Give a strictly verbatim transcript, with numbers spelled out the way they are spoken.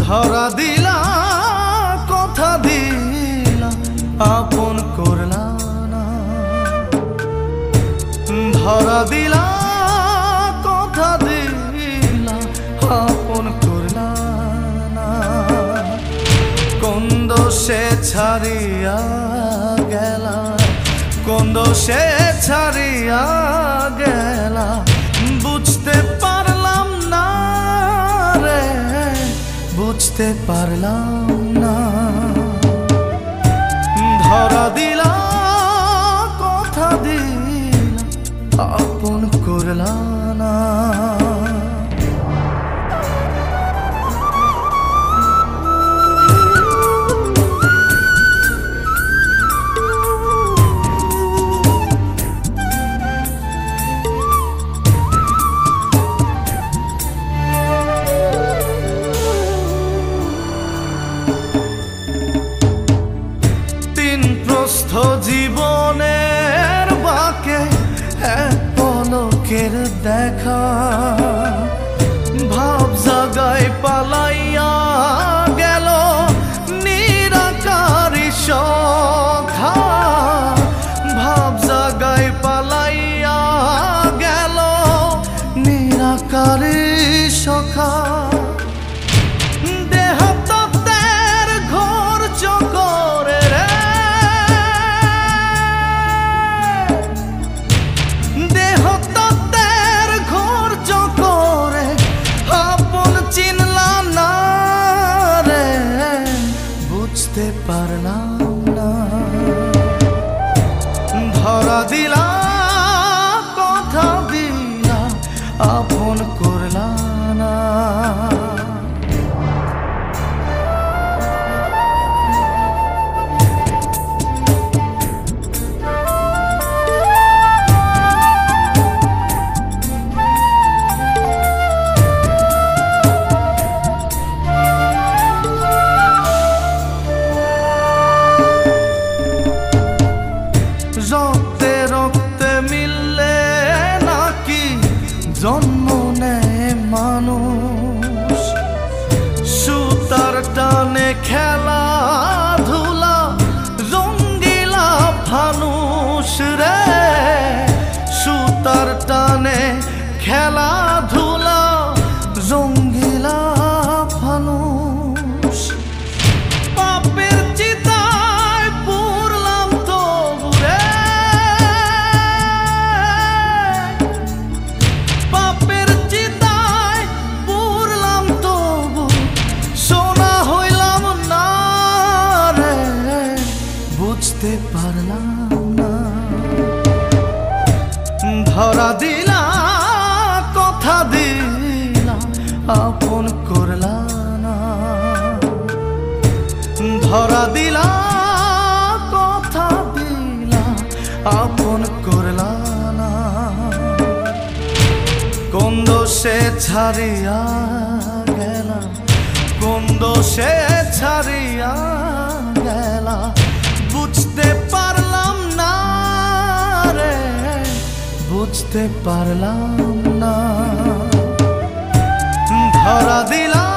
ধরা দিলা কথা দিলা আপন করলা না, ধরা দিলা কথা দিলা আপন করলা না। কোন দোষে ছাড়িয়া গেলা, কোন দোষে ছাড়িয়া গেলা বুঝতে পারলাম না রে, বুঝতে পারলাম না। ধরা দিলা কথা দিলা আপন করলা না। জীবনের বাকে এক পলকের দেখা, ভাব জাগায় পালাইয়া গেল নিরাকারি সখা, ভাব জাগায় পালাইয়া গেল নিরাকারি সখা। বুঝতে পারলাম না, ধরা দিলা কথা দিলা আপন করলা না। রক্তে রক্তে মিললে নাকি জন্ম নেয় মানুষ, সুতার টানে খেলা ধুলা রঙ্গিলা ফানুষ রে, সুতার টানে খেলা ধুলা রঙ্গিলা ফানুষ। পাপের চিতায় পুরলাম তবু রে, পাপের চিতায় পুরলাম তবু সোনা হইলাম না রে, বুঝতে পারলাম না। ধরা দিলা কথা দিলা আপন করলা না, ধরা দিলা কথা দিলা আপন করলা না। কোন দোষে ছাড়িয়া গেলা, কোন দোষে ছাড়িয়া গেলা বুঝতে পারলাম না রে, বুঝতে পারলাম না। ধরা দিলা